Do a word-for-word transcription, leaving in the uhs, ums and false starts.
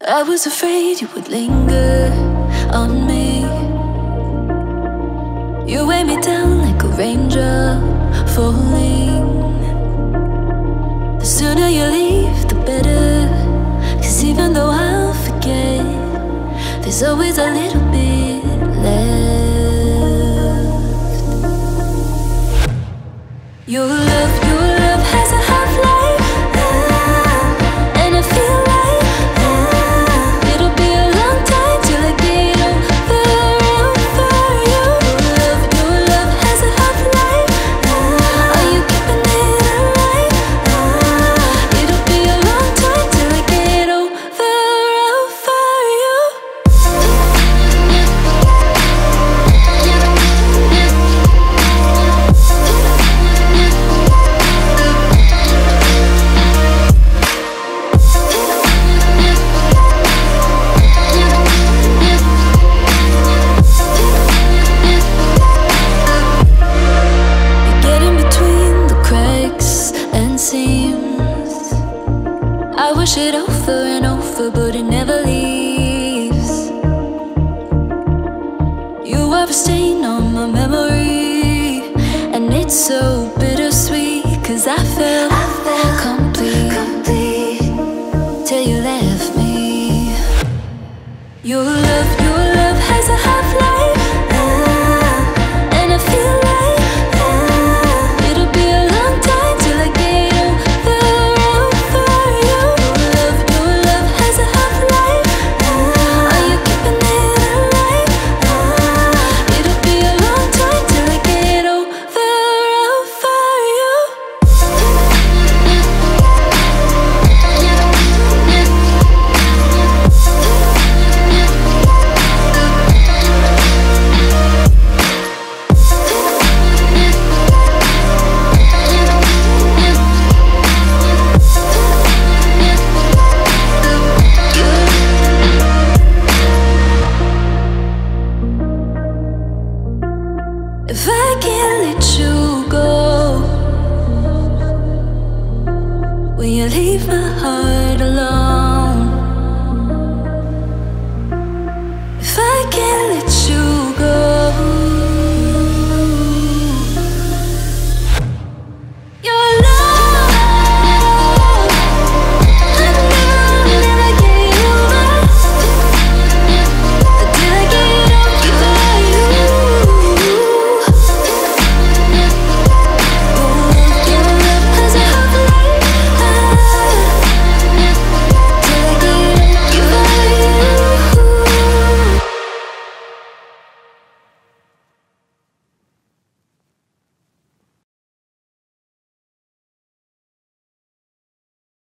I was afraid you would linger on me. You weigh me down like a raindrop falling. The sooner you leave, the better. Cause even though I'll forget, there's always a little bit left. Your love, your love has a half-life, ah, and I feel like ah, it'll be a long time till I get over over you. Your love, your love has a half-life, ah, are you keeping it alive? Ah, it'll be a long time till I get over over you. Getting between the cracks and seams. I wish it over and over, but it never leaves. You are a stain on my memory, and it's so bittersweet. Cause I felt, I felt complete, complete till you left me. Your love, your